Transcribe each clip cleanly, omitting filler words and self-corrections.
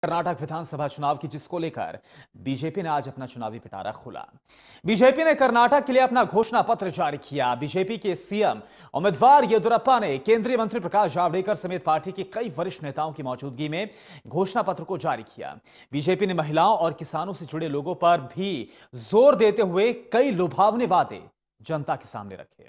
कर्नाटक विधानसभा चुनाव की जिसको लेकर बीजेपी ने आज अपना चुनावी पिटारा खोला। बीजेपी ने कर्नाटक के लिए अपना घोषणा पत्र जारी किया। बीजेपी के सीएम उम्मीदवार येदियुरप्पा ने केंद्रीय मंत्री प्रकाश जावड़ेकर समेत पार्टी के कई वरिष्ठ नेताओं की मौजूदगी में घोषणा पत्र को जारी किया। बीजेपी ने महिलाओं और किसानों से जुड़े लोगों पर भी जोर देते हुए कई लुभावने वादे जनता के सामने रखे।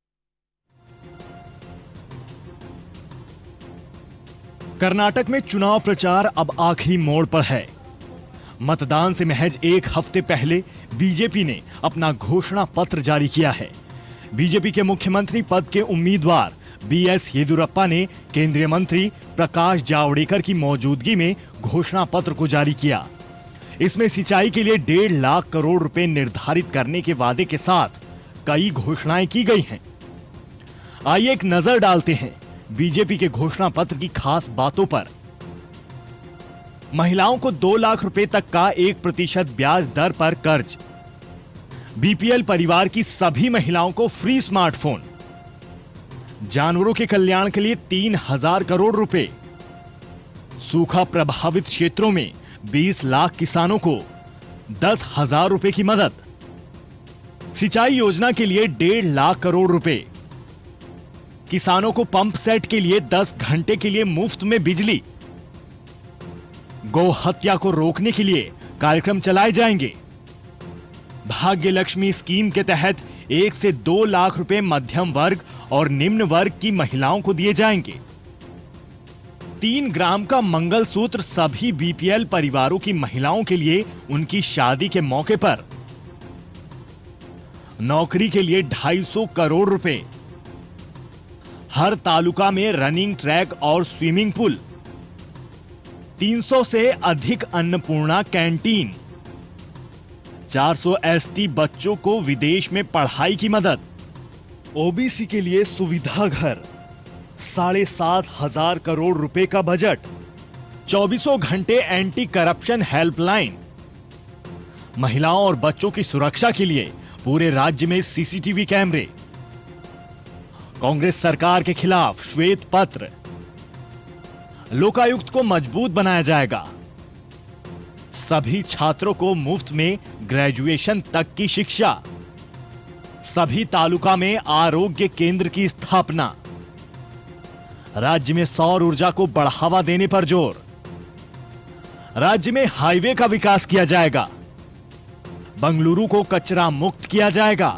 कर्नाटक में चुनाव प्रचार अब आखिरी मोड़ पर है। मतदान से महज एक हफ्ते पहले बीजेपी ने अपना घोषणा पत्र जारी किया है। बीजेपी के मुख्यमंत्री पद के उम्मीदवार बीएस येदियुरप्पा ने केंद्रीय मंत्री प्रकाश जावड़ेकर की मौजूदगी में घोषणा पत्र को जारी किया। इसमें सिंचाई के लिए 1.5 लाख करोड़ रुपए निर्धारित करने के वादे के साथ कई घोषणाएं की गई हैं। आइए एक नजर डालते हैं बीजेपी के घोषणा पत्र की खास बातों पर। महिलाओं को 2 लाख रुपए तक का 1% ब्याज दर पर कर्ज। बीपीएल परिवार की सभी महिलाओं को फ्री स्मार्टफोन। जानवरों के कल्याण के लिए 3000 करोड़ रुपए। सूखा प्रभावित क्षेत्रों में 20 लाख किसानों को 10,000 रुपए की मदद। सिंचाई योजना के लिए 1.5 लाख करोड़ रुपए। किसानों को पंप सेट के लिए 10 घंटे के लिए मुफ्त में बिजली। गौ हत्या को रोकने के लिए कार्यक्रम चलाए जाएंगे। भाग्य लक्ष्मी स्कीम के तहत 1 से 2 लाख रुपए मध्यम वर्ग और निम्न वर्ग की महिलाओं को दिए जाएंगे। 3 ग्राम का मंगलसूत्र सभी बीपीएल परिवारों की महिलाओं के लिए उनकी शादी के मौके पर। नौकरी के लिए 250 करोड़ रुपए। हर तालुका में रनिंग ट्रैक और स्विमिंग पूल। 300 से अधिक अन्नपूर्णा कैंटीन। 400 एसटी बच्चों को विदेश में पढ़ाई की मदद। ओबीसी के लिए सुविधा घर। 7,500 करोड़ रुपए का बजट। 24 घंटे एंटी करप्शन हेल्पलाइन। महिलाओं और बच्चों की सुरक्षा के लिए पूरे राज्य में सीसीटीवी कैमरे। कांग्रेस सरकार के खिलाफ श्वेत पत्र। लोकायुक्त को मजबूत बनाया जाएगा। सभी छात्रों को मुफ्त में ग्रेजुएशन तक की शिक्षा। सभी तालुका में आरोग्य केंद्र की स्थापना। राज्य में सौर ऊर्जा को बढ़ावा देने पर जोर। राज्य में हाईवे का विकास किया जाएगा। बंगलुरु को कचरा मुक्त किया जाएगा।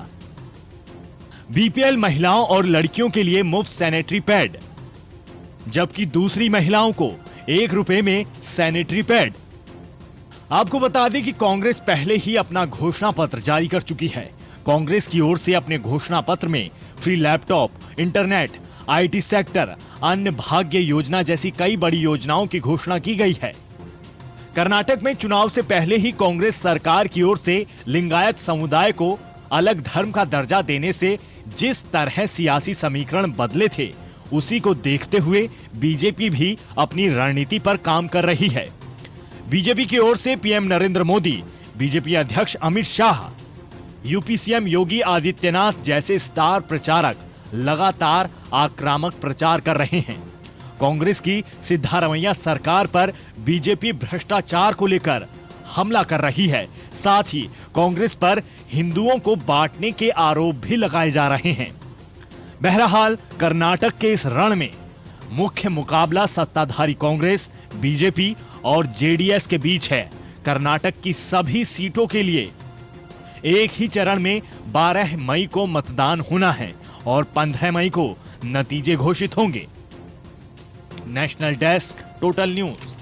बीपीएल महिलाओं और लड़कियों के लिए मुफ्त सैनिटरी पैड, जबकि दूसरी महिलाओं को 1 रुपए में सैनिटरी पैड। आपको बता दें कि कांग्रेस पहले ही अपना घोषणा पत्र जारी कर चुकी है। कांग्रेस की ओर से अपने घोषणा पत्र में free laptop, internet, IT sector, अन्य भाग्य योजना जैसी कई बड़ी योजनाओं की घोषणा की गई है। कर्नाटक में चुनाव से पहले ही कांग्रेस सरकार की ओर से लिंगायत समुदाय को अलग धर्म का दर्जा देने से जिस तरह सियासी समीकरण बदले थे, उसी को देखते हुए बीजेपी भी अपनी रणनीति पर काम कर रही है। बीजेपी की ओर से पीएम नरेंद्र मोदी, बीजेपी अध्यक्ष अमित शाह, यूपी सीएम योगी आदित्यनाथ जैसे स्टार प्रचारक लगातार आक्रामक प्रचार कर रहे हैं। कांग्रेस की सिद्धारमैया सरकार पर बीजेपी भ्रष्टाचार को लेकर हमला कर रही है। साथ ही कांग्रेस पर हिंदुओं को बांटने के आरोप भी लगाए जा रहे हैं। बहरहाल कर्नाटक के इस रण में मुख्य मुकाबला सत्ताधारी कांग्रेस, बीजेपी और जेडीएस के बीच है। कर्नाटक की सभी सीटों के लिए एक ही चरण में 12 मई को मतदान होना है और 15 मई को नतीजे घोषित होंगे। National desk, total news.